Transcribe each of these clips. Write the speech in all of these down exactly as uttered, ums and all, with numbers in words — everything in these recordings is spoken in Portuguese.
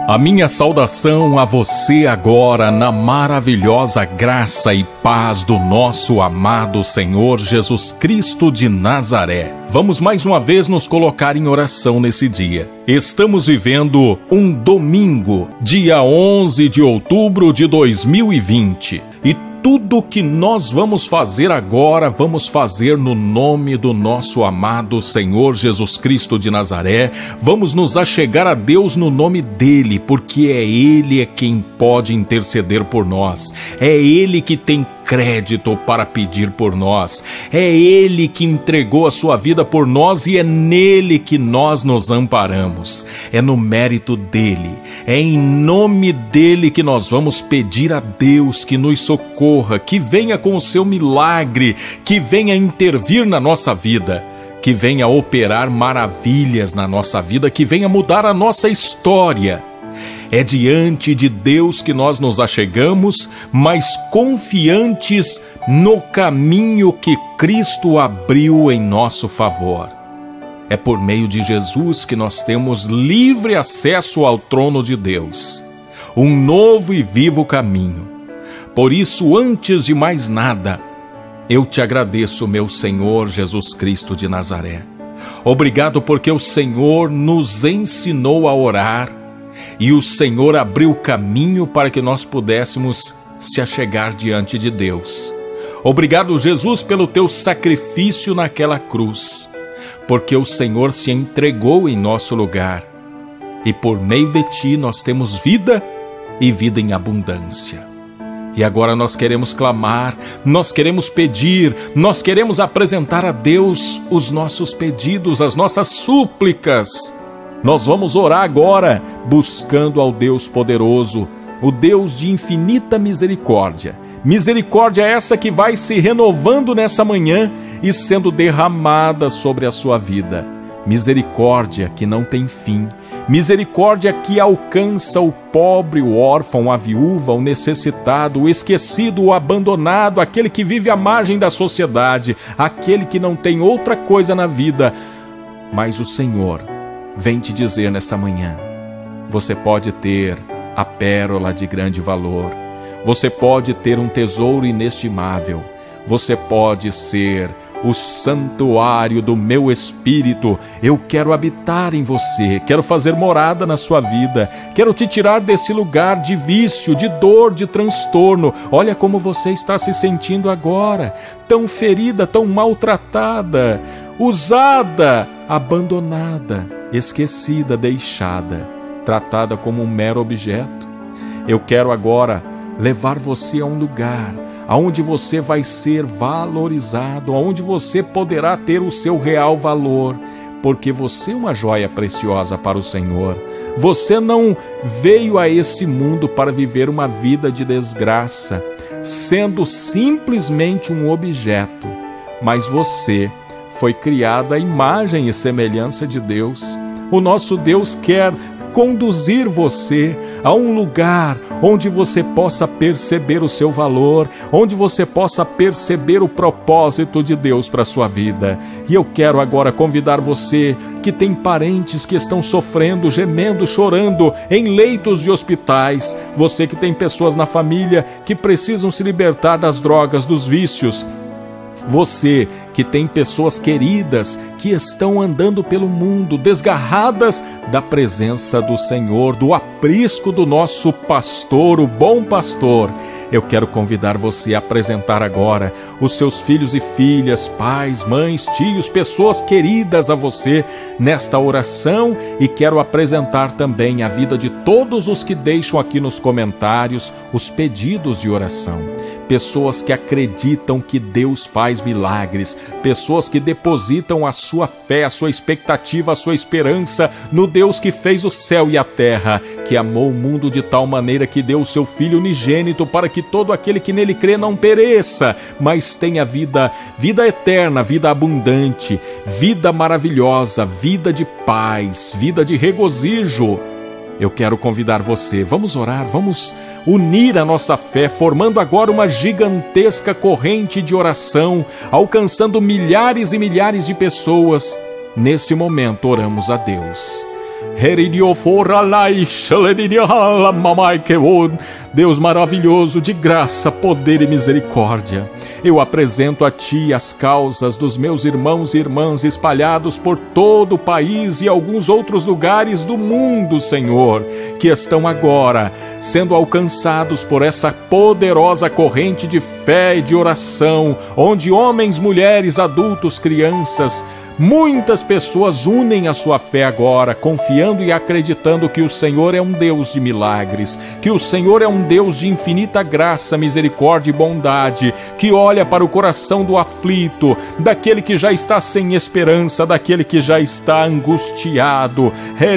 A minha saudação a você agora na maravilhosa graça e paz do nosso amado Senhor Jesus Cristo de Nazaré. Vamos mais uma vez nos colocar em oração nesse dia. Estamos vivendo um domingo, dia onze de outubro de dois mil e vinte. E tudo que nós vamos fazer agora, vamos fazer no nome do nosso amado Senhor Jesus Cristo de Nazaré. Vamos nos achegar a Deus no nome dEle, porque é Ele é quem pode interceder por nós. É Ele que tem crédito para pedir por nós. É Ele que entregou a sua vida por nós e é nele que nós nos amparamos. É no mérito dele, é em nome dele que nós vamos pedir a Deus que nos socorra, que venha com o seu milagre, que venha intervir na nossa vida, que venha operar maravilhas na nossa vida, que venha mudar a nossa história. É diante de Deus que nós nos achegamos, mas confiantes no caminho que Cristo abriu em nosso favor. É por meio de Jesus que nós temos livre acesso ao trono de Deus, um novo e vivo caminho. Por isso, antes de mais nada, eu te agradeço, meu Senhor Jesus Cristo de Nazaré. Obrigado porque o Senhor nos ensinou a orar, e o Senhor abriu o caminho para que nós pudéssemos se achegar diante de Deus. Obrigado, Jesus, pelo teu sacrifício naquela cruz, porque o Senhor se entregou em nosso lugar, e por meio de ti nós temos vida e vida em abundância. E agora nós queremos clamar, nós queremos pedir, nós queremos apresentar a Deus os nossos pedidos, as nossas súplicas. Nós vamos orar agora, buscando ao Deus poderoso, o Deus de infinita misericórdia. Misericórdia essa que vai se renovando nessa manhã e sendo derramada sobre a sua vida. Misericórdia que não tem fim. Misericórdia que alcança o pobre, o órfão, a viúva, o necessitado, o esquecido, o abandonado, aquele que vive à margem da sociedade, aquele que não tem outra coisa na vida. Mas o Senhor vem te dizer nessa manhã: você pode ter a pérola de grande valor, você pode ter um tesouro inestimável, você pode ser o santuário do meu espírito. Eu quero habitar em você, quero fazer morada na sua vida, quero te tirar desse lugar de vício, de dor, de transtorno. Olha como você está se sentindo agora, tão ferida, tão maltratada, usada, abandonada, esquecida, deixada, tratada como um mero objeto. Eu quero agora levar você a um lugar aonde você vai ser valorizado, aonde você poderá ter o seu real valor, porque você é uma joia preciosa para o Senhor. Você não veio a esse mundo para viver uma vida de desgraça, sendo simplesmente um objeto, mas você foi criado à imagem e semelhança de Deus. O nosso Deus quer conduzir você a um lugar onde você possa perceber o seu valor, onde você possa perceber o propósito de Deus para a sua vida. E eu quero agora convidar você que tem parentes que estão sofrendo, gemendo, chorando em leitos de hospitais, você que tem pessoas na família que precisam se libertar das drogas, dos vícios, você que tem pessoas queridas que estão andando pelo mundo desgarradas da presença do Senhor, do aprisco do nosso pastor, o bom pastor. Eu quero convidar você a apresentar agora os seus filhos e filhas, pais, mães, tios, pessoas queridas a você nesta oração, e quero apresentar também a vida de todos os que deixam aqui nos comentários os pedidos de oração. Pessoas que acreditam que Deus faz milagres, pessoas que depositam a sua fé, a sua expectativa, a sua esperança no Deus que fez o céu e a terra, que amou o mundo de tal maneira que deu o seu Filho unigênito para que todo aquele que nele crê não pereça, mas tenha vida, vida eterna, vida abundante, vida maravilhosa, vida de paz, vida de regozijo. Eu quero convidar você, vamos orar, vamos unir a nossa fé, formando agora uma gigantesca corrente de oração, alcançando milhares e milhares de pessoas. Nesse momento oramos a Deus. Deus maravilhoso, de graça, poder e misericórdia, eu apresento a Ti as causas dos meus irmãos e irmãs espalhados por todo o país e alguns outros lugares do mundo, Senhor, que estão agora sendo alcançados por essa poderosa corrente de fé e de oração, onde homens, mulheres, adultos, crianças, muitas pessoas unem a sua fé agora, confiando e acreditando que o Senhor é um Deus de milagres, que o Senhor é um Deus de infinita graça, misericórdia e bondade, que olha para o coração do aflito, daquele que já está sem esperança, daquele que já está angustiado.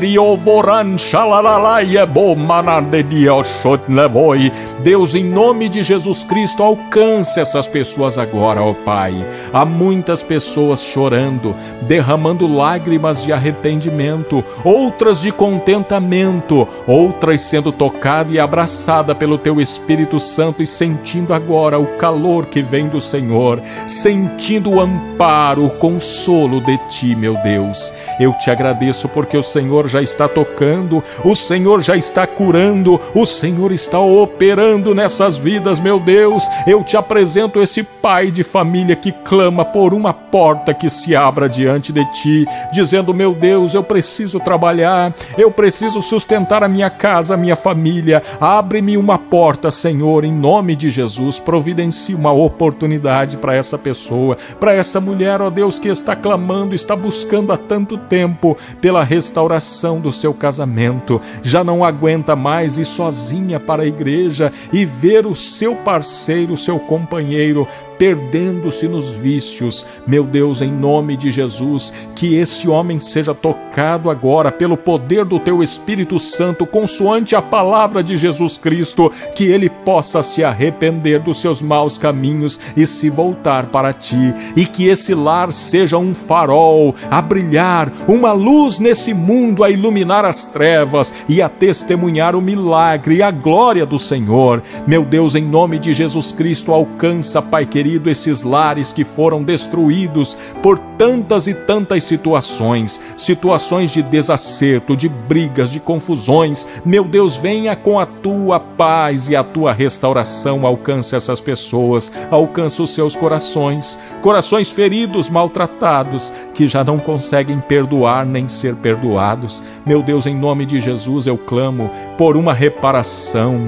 Deus, em nome de Jesus Cristo, alcance essas pessoas agora, ó Pai. Há muitas pessoas chorando, derramando lágrimas de arrependimento, outras de contentamento, outras sendo tocada e abraçada pelo Teu Espírito Santo e sentindo agora o calor que vem do Senhor, sentindo o amparo, o consolo de Ti, meu Deus. Eu Te agradeço porque o Senhor já está tocando, o Senhor já está curando, o Senhor está operando nessas vidas, meu Deus. Eu Te apresento esse pai de família que clama por uma porta que se abra diante de Ti, dizendo: meu Deus, eu preciso trabalhar, eu preciso sustentar a minha casa, a minha família. Abre-me uma porta, Senhor, em nome de Jesus. Providencie uma oportunidade para essa pessoa, para essa mulher, ó Deus, que está clamando, está buscando há tanto tempo pela restauração do seu casamento, já não aguenta mais ir sozinha para a igreja e ver o seu parceiro, o seu companheiro perdendo-se nos vícios. Meu Deus, em nome de Jesus, que esse homem seja tocado agora pelo poder do Teu Espírito Santo, consoante a palavra de Jesus Cristo, que ele possa se arrepender dos seus maus caminhos e se voltar para Ti, e que esse lar seja um farol a brilhar, uma luz nesse mundo a iluminar as trevas e a testemunhar o milagre e a glória do Senhor. Meu Deus, em nome de Jesus Cristo, alcança, Pai querido, esses lares que foram destruídos por tantas e tantas situações, situações de desacerto, de brigas, de confusões. Meu Deus, venha com a Tua paz e a Tua restauração, alcance essas pessoas, alcance os seus corações, corações feridos, maltratados, que já não conseguem perdoar nem ser perdoados. Meu Deus, em nome de Jesus, eu clamo por uma reparação.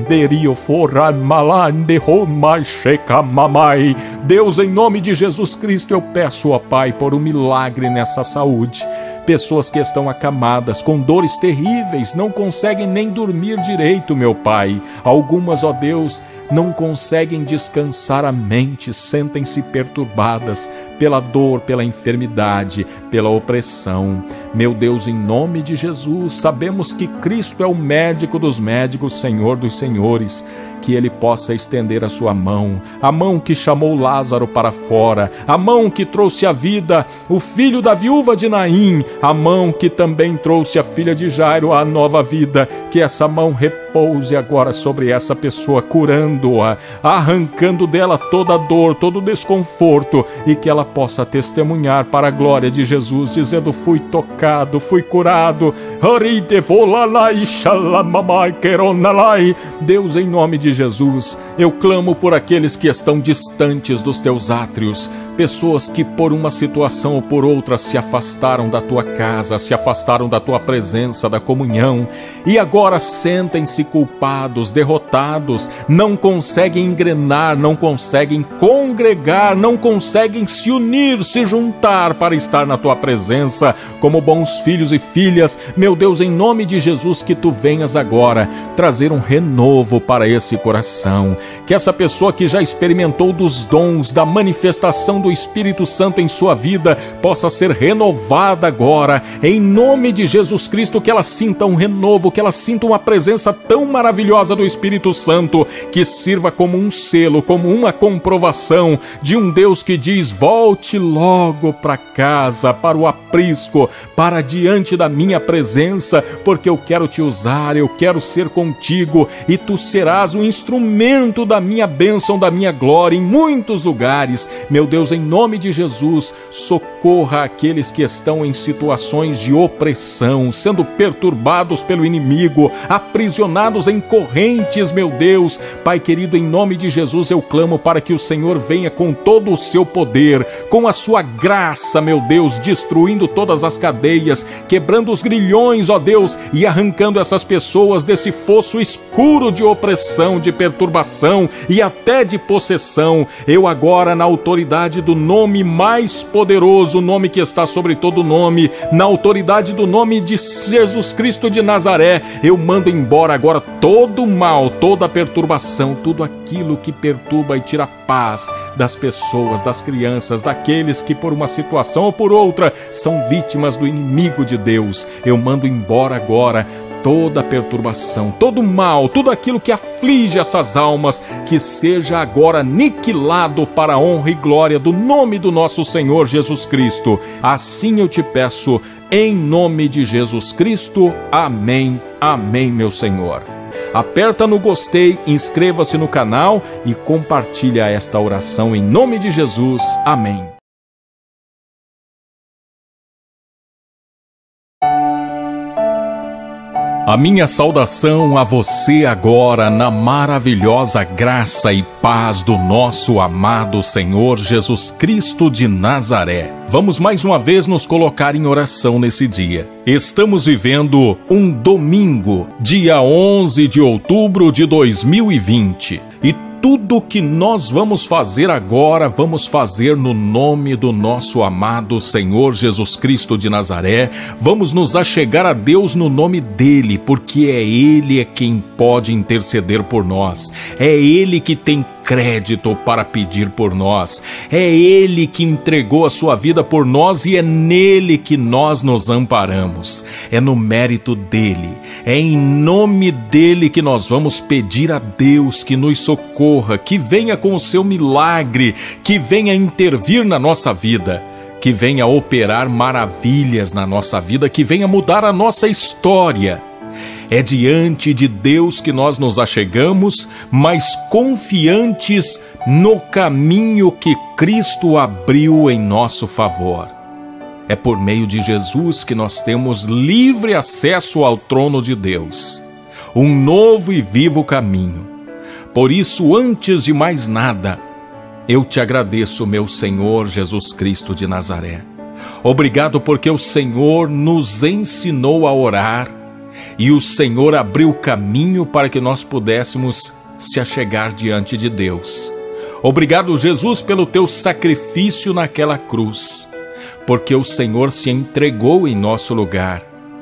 Deus, em nome de Jesus Cristo, eu peço, ó Pai, por um milagre nessa saúde. Pessoas que estão acamadas, com dores terríveis, não conseguem nem dormir direito, meu Pai. Algumas, ó Deus, não conseguem descansar a mente, sentem-se perturbadas pela dor, pela enfermidade, pela opressão. Meu Deus, em nome de Jesus, sabemos que Cristo é o médico dos médicos, Senhor dos senhores. Que Ele possa estender a sua mão, a mão que chamou Lázaro para fora, a mão que trouxe à vida o filho da viúva de Naim, a mão que também trouxe a filha de Jairo à nova vida. Que essa mão repouse agora sobre essa pessoa, curando-a, arrancando dela toda a dor, todo o desconforto, e que ela possa testemunhar para a glória de Jesus, dizendo: fui tocado, fui curado. Deus, em nome de Jesus, eu clamo por aqueles que estão distantes dos Teus átrios, pessoas que por uma situação ou por outra se afastaram da Tua casa, se afastaram da Tua presença, da comunhão, e agora sentem-se culpados, derrotados, não conseguem engrenar, não conseguem congregar, não conseguem se unir, se juntar para estar na Tua presença como bons filhos e filhas. Meu Deus, em nome de Jesus, que Tu venhas agora trazer um renovo para esse coração, que essa pessoa que já experimentou dos dons, da manifestação do Espírito Santo em sua vida, possa ser renovada agora, em nome de Jesus Cristo, que ela sinta um renovo, que ela sinta uma presença tão maravilhosa do Espírito Santo, que sirva como um selo, como uma comprovação de um Deus que diz: volte logo para casa, para o aprisco, para diante da minha presença, porque eu quero te usar, eu quero ser contigo, e tu serás um instrumento da minha bênção, da minha glória em muitos lugares. Meu Deus, em nome de Jesus, socorra aqueles que estão em situações situações de opressão, sendo perturbados pelo inimigo, aprisionados em correntes, meu Deus. Pai querido, em nome de Jesus eu clamo para que o Senhor venha com todo o seu poder, com a sua graça, meu Deus, destruindo todas as cadeias, quebrando os grilhões, ó Deus, e arrancando essas pessoas desse fosso escuro de opressão, de perturbação e até de possessão. Eu agora, na autoridade do nome mais poderoso, o nome que está sobre todo nome, na autoridade do nome de Jesus Cristo de Nazaré, eu mando embora agora todo o mal, toda a perturbação, tudo aquilo que perturba e tira a paz das pessoas, das crianças, daqueles que por uma situação ou por outra são vítimas do inimigo de Deus. Eu mando embora agora toda perturbação, todo mal, tudo aquilo que aflige essas almas, que seja agora aniquilado para a honra e glória do nome do nosso Senhor Jesus Cristo. Assim eu te peço, em nome de Jesus Cristo. Amém, amém, meu Senhor. Aperta no gostei, inscreva-se no canal e compartilha esta oração em nome de Jesus. Amém. A minha saudação a você agora na maravilhosa graça e paz do nosso amado Senhor Jesus Cristo de Nazaré. Vamos mais uma vez nos colocar em oração nesse dia. Estamos vivendo um domingo, dia onze de outubro de dois mil e vinte, e tudo que nós vamos fazer agora, vamos fazer no nome do nosso amado Senhor Jesus Cristo de Nazaré. Vamos nos achegar a Deus no nome dEle, porque é Ele é quem pode interceder por nós. É Ele que tem crédito para pedir por nós. É Ele que entregou a sua vida por nós e é nele que nós nos amparamos. É no mérito dele, é em nome dele que nós vamos pedir a Deus que nos socorra, que venha com o seu milagre, que venha intervir na nossa vida, que venha operar maravilhas na nossa vida, que venha mudar a nossa história. É diante de Deus que nós nos achegamos, mas confiantes no caminho que Cristo abriu em nosso favor. É por meio de Jesus que nós temos livre acesso ao trono de Deus, um novo e vivo caminho. Por isso, antes de mais nada, eu te agradeço, meu Senhor Jesus Cristo de Nazaré. Obrigado porque o Senhor nos ensinou a orar, e o Senhor abriu o caminho para que nós pudéssemos se achegar diante de Deus. Obrigado, Jesus, pelo teu sacrifício naquela cruz, porque o Senhor se entregou em nosso lugar,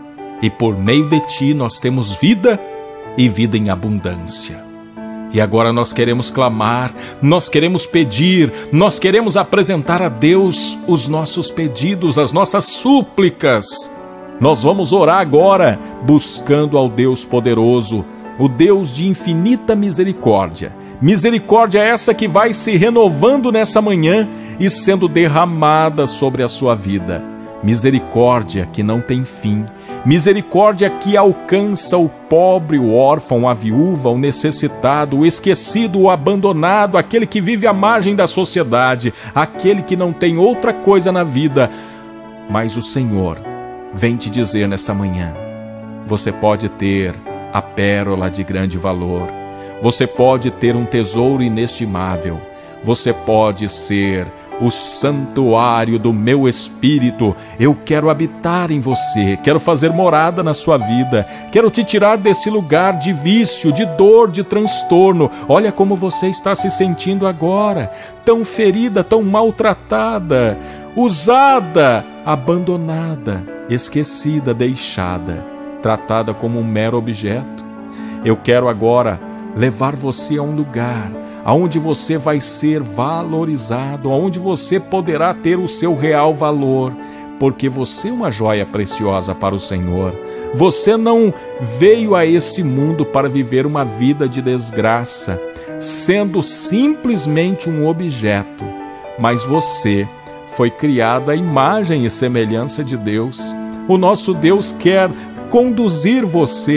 e por meio de ti nós temos vida e vida em abundância. E agora nós queremos clamar, nós queremos pedir, nós queremos apresentar a Deus os nossos pedidos, as nossas súplicas. Nós vamos orar agora, buscando ao Deus poderoso, o Deus de infinita misericórdia. Misericórdia essa que vai se renovando nessa manhã e sendo derramada sobre a sua vida. Misericórdia que não tem fim. Misericórdia que alcança o pobre, o órfão, a viúva, o necessitado, o esquecido, o abandonado, aquele que vive à margem da sociedade, aquele que não tem outra coisa na vida. Mas o Senhor vem te dizer nessa manhã, você pode ter a pérola de grande valor, você pode ter um tesouro inestimável, você pode ser o santuário do meu Espírito. Eu quero habitar em você, quero fazer morada na sua vida, quero te tirar desse lugar de vício, de dor, de transtorno. Olha como você está se sentindo agora, tão ferida, tão maltratada, usada, abandonada, esquecida, deixada, tratada como um mero objeto. Eu quero agora levar você a um lugar aonde você vai ser valorizado, aonde você poderá ter o seu real valor, porque você é uma joia preciosa para o Senhor. Você não veio a esse mundo para viver uma vida de desgraça, sendo simplesmente um objeto, mas você foi criado à imagem e semelhança de Deus. O nosso Deus quer conduzir você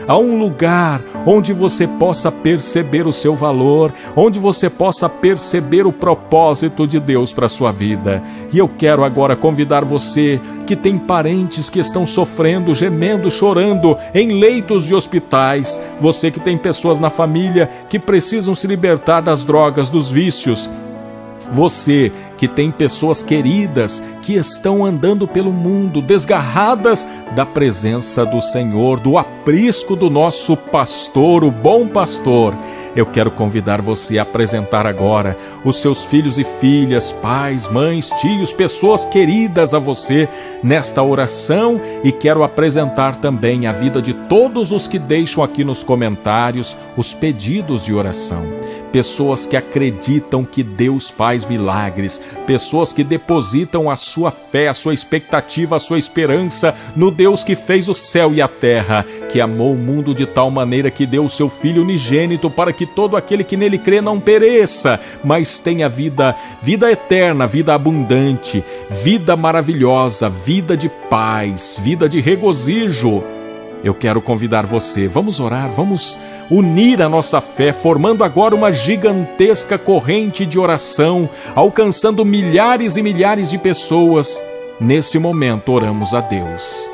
a um lugar onde você possa perceber o seu valor, onde você possa perceber o propósito de Deus para a sua vida. E eu quero agora convidar você que tem parentes que estão sofrendo, gemendo, chorando em leitos de hospitais, você que tem pessoas na família que precisam se libertar das drogas, dos vícios, você que tem pessoas queridas que estão andando pelo mundo desgarradas da presença do Senhor, do aprisco do nosso pastor, o bom pastor. Eu quero convidar você a apresentar agora os seus filhos e filhas, pais, mães, tios, pessoas queridas a você nesta oração, e quero apresentar também a vida de todos os que deixam aqui nos comentários os pedidos de oração. Pessoas que acreditam que Deus faz milagres, pessoas que depositam a sua fé, a sua expectativa, a sua esperança no Deus que fez o céu e a terra, que amou o mundo de tal maneira que deu o seu Filho unigênito para que todo aquele que nele crê não pereça, mas tenha vida, vida eterna, vida abundante, vida maravilhosa, vida de paz, vida de regozijo. Eu quero convidar você, vamos orar, vamos unir a nossa fé, formando agora uma gigantesca corrente de oração, alcançando milhares e milhares de pessoas. Nesse momento, oramos a Deus.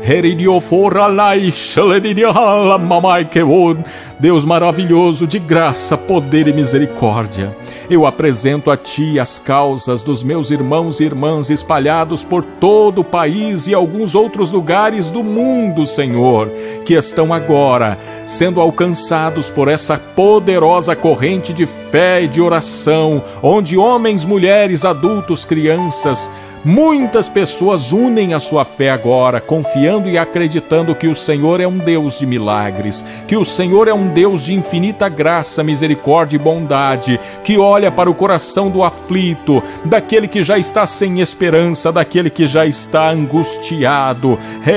Deus maravilhoso, de graça, poder e misericórdia, eu apresento a Ti as causas dos meus irmãos e irmãs espalhados por todo o país e alguns outros lugares do mundo, Senhor, que estão agora sendo alcançados por essa poderosa corrente de fé e de oração, onde homens, mulheres, adultos, crianças, muitas pessoas unem a sua fé agora, confiando e acreditando que o Senhor é um Deus de milagres, que o Senhor é um Deus de infinita graça, misericórdia e bondade, que olha para o coração do aflito, daquele que já está sem esperança, daquele que já está angustiado.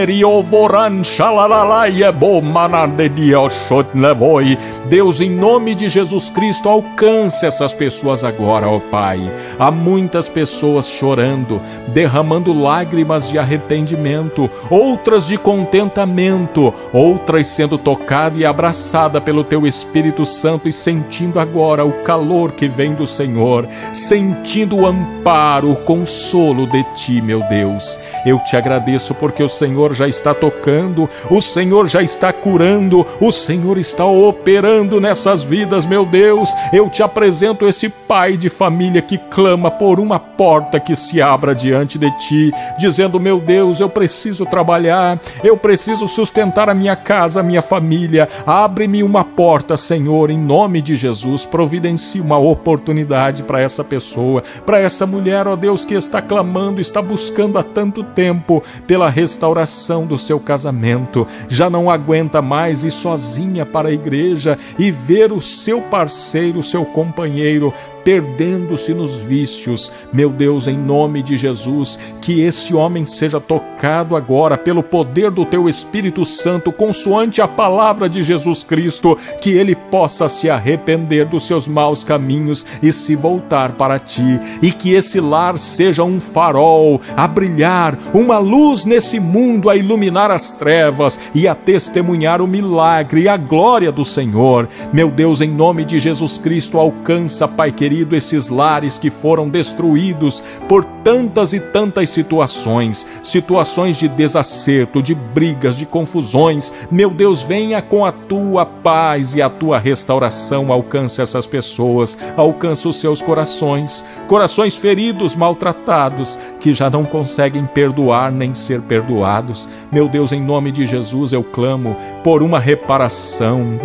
Deus, em nome de Jesus Cristo, alcance essas pessoas agora, ó Pai. Há muitas pessoas chorando, derramando lágrimas de arrependimento, outras de contentamento, outras sendo tocada e abraçada pelo Teu Espírito Santo e sentindo agora o calor que vem do Senhor, sentindo o amparo, o consolo de Ti, meu Deus. Eu Te agradeço porque o Senhor já está tocando, o Senhor já está curando, o Senhor está operando nessas vidas, meu Deus. Eu Te apresento esse pai de família que clama por uma porta que se abra diante de Ti, dizendo: meu Deus, eu preciso trabalhar, eu preciso sustentar a minha casa, a minha família. Abre-me uma porta, Senhor, em nome de Jesus. Providencie uma oportunidade para essa pessoa, para essa mulher, ó Deus, que está clamando, está buscando há tanto tempo pela restauração do seu casamento, já não aguenta mais ir sozinha para a igreja e ver o seu parceiro, o seu companheiro perdendo-se nos vícios. Meu Deus, em nome de Jesus, que esse homem seja tocado agora pelo poder do Teu Espírito Santo, consoante a palavra de Jesus Cristo, que ele possa se arrepender dos seus maus caminhos e se voltar para Ti, e que esse lar seja um farol a brilhar, uma luz nesse mundo a iluminar as trevas e a testemunhar o milagre e a glória do Senhor. Meu Deus, em nome de Jesus Cristo, alcança, Pai querido, esses lares que foram destruídos por tantas e tantas situações, situações de desacerto, de brigas, de confusões. Meu Deus, venha com a Tua paz e a Tua restauração, alcance essas pessoas, alcance os seus corações, corações feridos, maltratados, que já não conseguem perdoar nem ser perdoados. Meu Deus, em nome de Jesus, eu clamo por uma reparação.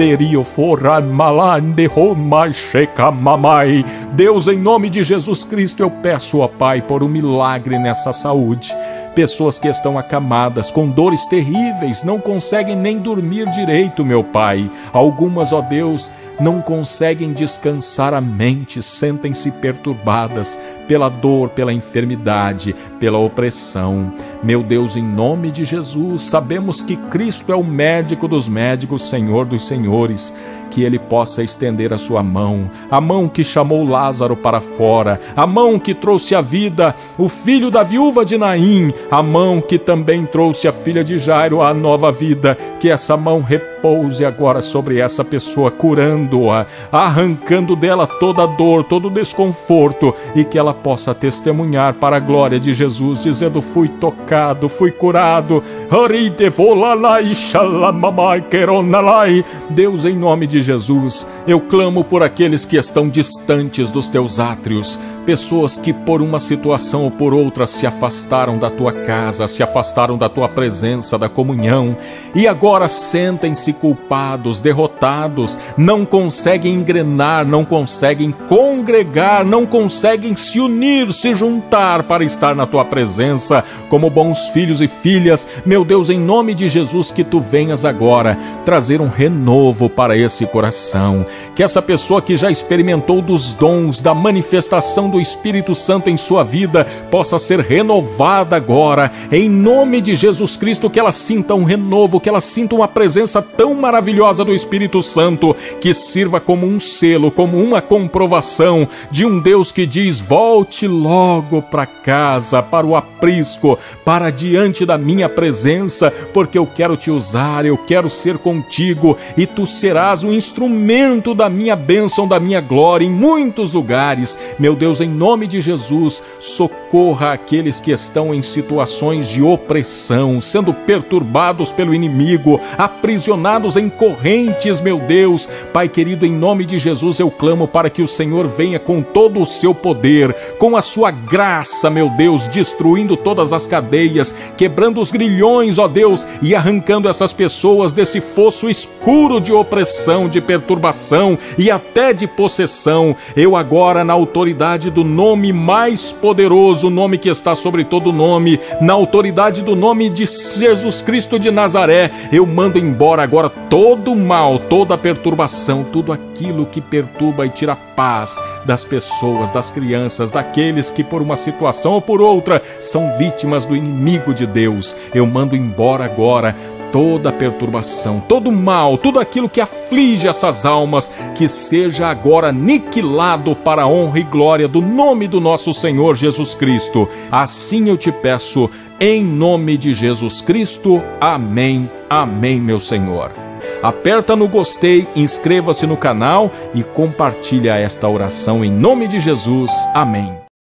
Deus, em nome de Jesus Cristo, eu peço, ó Pai, por um milagre nessa saúde. Pessoas que estão acamadas, com dores terríveis, não conseguem nem dormir direito, meu Pai. Algumas, ó Deus, não conseguem descansar a mente, sentem-se perturbadas pela dor, pela enfermidade, pela opressão. Meu Deus, em nome de Jesus, sabemos que Cristo é o médico dos médicos, Senhor dos senhores. que ele possa estender a sua mão, a mão que chamou Lázaro para fora, a mão que trouxe à vida o filho da viúva de Naim, a mão que também trouxe a filha de Jairo à nova vida, que essa mão repouse agora sobre essa pessoa, curando-a, arrancando dela toda a dor, todo o desconforto, e que ela possa testemunhar para a glória de Jesus, dizendo: fui tocado, fui curado. Deus, em nome de Jesus, eu clamo por aqueles que estão distantes dos teus átrios, pessoas que por uma situação ou por outra se afastaram da tua casa, se afastaram da tua presença, da comunhão, e agora sentem-se culpados, derrotados, não conseguem engrenar, não conseguem congregar, não conseguem se unir, se juntar para estar na tua presença como bons filhos e filhas. Meu Deus, em nome de Jesus, que tu venhas agora trazer um renovo para esse coração, que essa pessoa que já experimentou dos dons, da manifestação do Espírito Santo em sua vida, possa ser renovada agora, em nome de Jesus Cristo, que ela sinta um renovo, que ela sinta uma presença tão maravilhosa do Espírito Santo, que sirva como um selo, como uma comprovação de um Deus que diz: volte logo para casa, para o aprisco, para diante da minha presença, porque eu quero te usar, eu quero ser contigo, e tu serás um instrumento da minha bênção, da minha glória em muitos lugares. Meu Deus, em nome de Jesus, socorra aqueles que estão em situações de opressão, sendo perturbados pelo inimigo, aprisionados em correntes. Meu Deus, Pai querido, em nome de Jesus eu clamo para que o Senhor venha com todo o seu poder, com a sua graça, meu Deus, destruindo todas as cadeias, quebrando os grilhões, ó Deus, e arrancando essas pessoas desse fosso escuro de opressão, de perturbação e até de possessão. Eu agora, na autoridade do nome mais poderoso, o nome que está sobre todo nome, na autoridade do nome de Jesus Cristo de Nazaré, eu mando embora agora todo o mal, toda a perturbação, tudo aquilo que perturba e tira a paz das pessoas, das crianças, daqueles que por uma situação ou por outra são vítimas do inimigo de Deus. Eu mando embora agora toda a perturbação, todo o mal, tudo aquilo que aflige essas almas, que seja agora aniquilado para a honra e glória do nome do nosso Senhor Jesus Cristo. Assim eu te peço, em nome de Jesus Cristo. Amém, amém, meu Senhor. Aperta no gostei, inscreva-se no canal e compartilha esta oração em nome de Jesus. Amém.